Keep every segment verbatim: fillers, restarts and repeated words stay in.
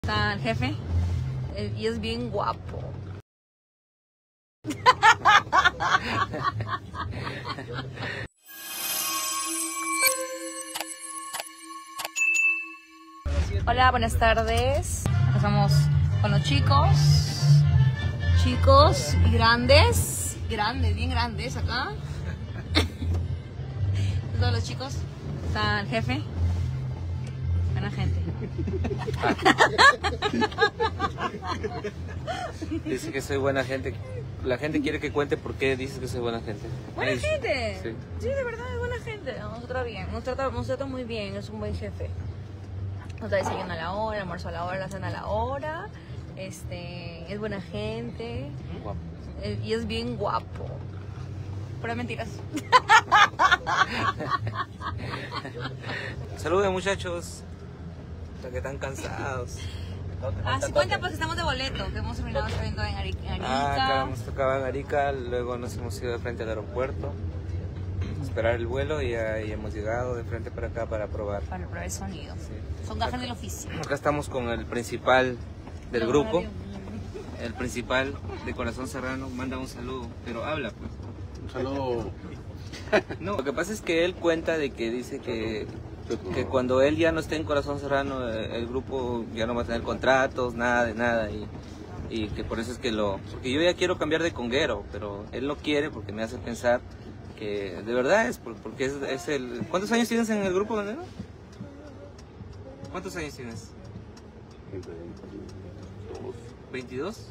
Está el jefe eh, y es bien guapo. Hola, buenas tardes. Estamos con los chicos. Chicos y grandes. Grandes, bien grandes acá. Todos los chicos. Está el jefe. Buena gente. Dice que soy buena gente. La gente quiere que cuente por qué dices que soy buena gente. ¿Buena Ay, gente? Sí. Sí, de verdad es buena gente. Nos trata bien, nos trata, nos trata muy bien, es un buen jefe. Nos da desayuno a la hora, almuerzo a la hora, la cena a la hora. Este, es buena gente. Guapo. eh, Y es bien guapo. Pura mentiras. Saluden, muchachos. Los que están cansados. Ah, sí, cuenta pues que estamos de boleto, que hemos terminado este evento en Ari- en Ah, acá Arica. nos tocaba en Arica, luego nos hemos ido de frente al aeropuerto, esperar el vuelo y ahí hemos llegado de frente para acá para probar. Para probar el sonido. Sí. Son gajes del oficio. Acá estamos con el principal del No, grupo, no, el principal de Corazón Serrano. Manda un saludo, pero habla pues. Un saludo. No, lo que pasa es que él cuenta de que dice que, que cuando él ya no esté en Corazón Serrano, eh, el grupo ya no va a tener contratos, nada de nada, y, y que por eso es que lo... Porque yo ya quiero cambiar de conguero, pero él no quiere porque me hace pensar que de verdad es, por- porque es, es el... ¿Cuántos años tienes en el grupo, Bandero? ¿Cuántos años tienes? ¿veintidós?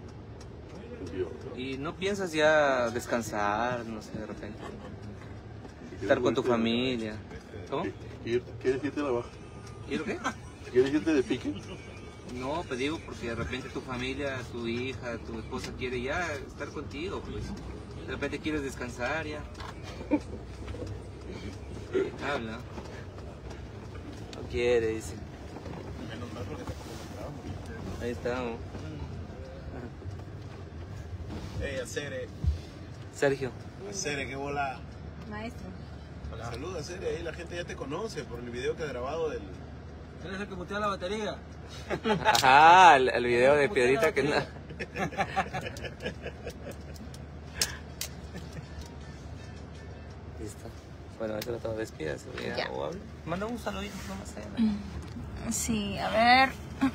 ¿Y no piensas ya descansar, no sé, de repente? Estar con tu familia. ¿Cómo? ¿Quieres irte a la baja? ¿Quiero qué? ¿Quieres irte de pique? No, te digo porque de repente tu familia, tu hija, tu esposa quiere ya estar contigo, pues. De repente quieres descansar ya. Habla. No quiere, dice. Ahí estamos. Hey, Acere, Sergio. Acere, qué bola. Maestro. Saluda, Acere, ahí la gente ya te conoce por el video que ha grabado del... ¿Eres el que mutea la batería? Ajá, el, el video de Piedrita que no. Listo. Bueno, eso lo todo. Despídase. Ya. Ya. O habla. Manda un saludito, no sé. Sí, a ver.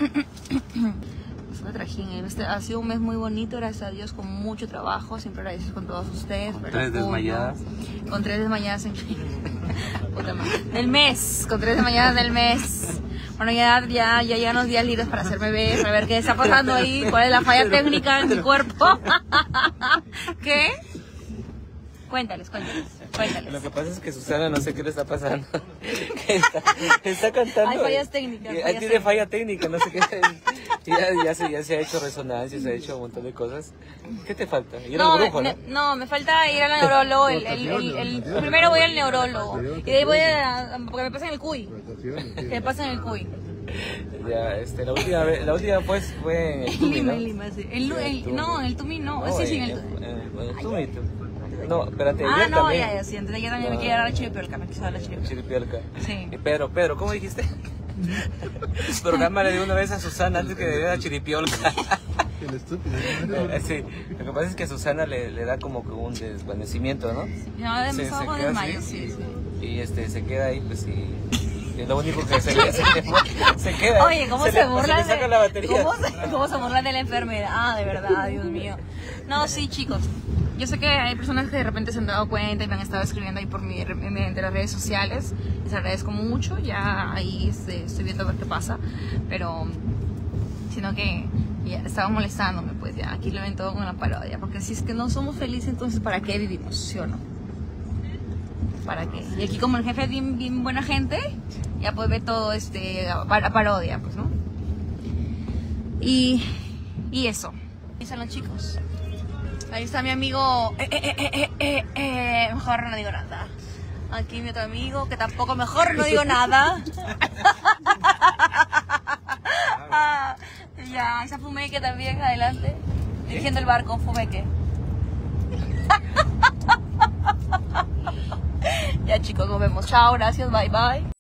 Fue trajín. Este ha sido un mes muy bonito, gracias a Dios, con mucho trabajo. Siempre agradecidos con todos ustedes. Con por el tres apoyo. desmayadas. Con tres desmayadas en... Puta madre. Del mes, con tres desmayadas del mes. Bueno, ya, ya, ya llegan los días libres para hacerme ver, para ver qué está pasando ahí, cuál es la falla técnica en mi cuerpo. ¿Qué? Cuéntales, cuéntales, cuéntales. Lo que pasa es que Susana no sé qué le está pasando. Que está, está cantando. Hay fallas técnicas, y- fallas tiene falla técnica, no sé qué. Ya, ya, se, ya se ha hecho resonancia, se ha hecho un montón de cosas. ¿Qué te falta? Ir No, al brujo, me, ¿no? me- no, me falta ir al neurólogo. El, el, el, el- primero voy al neurólogo. Y de ahí voy a. Porque me pasa en el cuy. Que me pasa en el cuy. Ya, este, la última vez, la última pues fue en el En Tumi, Lima, ¿no? en Lima, sí. El, el- no, en el Tumi no. Sí, sí, en el Tumi. En, en el Tumi, tú. No, espérate, Ah, ayer no, también. ya, ya, sí. Entonces yo también me No. quiero dar la chiripiolca. Me quiso dar la chiripiolca. Chiripiolca. Sí. Y Pedro, Pedro, ¿cómo dijiste? Programale de una vez a Susana antes que le dé la chiripiolca. El estúpido. Eh, Sí, lo que pasa es que a Susana le, le da como que un desvanecimiento, ¿no? No, de Se- mis se ojos queda desmayo, así, sí, sí. Y este, se queda ahí, pues, y, y es lo único que se, se, se queda. Oye, ¿cómo se, le, burlan se le saca la batería. ¿Cómo se, cómo se burlan de la enfermedad? Ah, de verdad, Dios mío. No, sí, chicos. Yo sé que hay personas que de repente se han dado cuenta y me han estado escribiendo ahí por mi, mediante las redes sociales. Les agradezco mucho. Ya ahí este, estoy viendo a ver qué pasa. Pero, sino que ya estaban molestándome, pues ya aquí lo ven todo con la parodia. Porque si es que no somos felices, entonces ¿para qué vivimos? ¿Sí o no? ¿Para qué? Y aquí como el jefe es bien, bien buena gente, ya pues ve todo este para parodia, pues, ¿no? Y, y eso. Ahí están los chicos. Ahí está mi amigo. Eh, eh, eh, eh, eh, eh, mejor no digo nada. Aquí mi otro amigo, que tampoco mejor no digo nada. Ah, ya, esa Fumeque también, adelante. Dirigiendo el barco, Fumeque. Ya chicos, nos vemos. Chao, gracias, bye bye.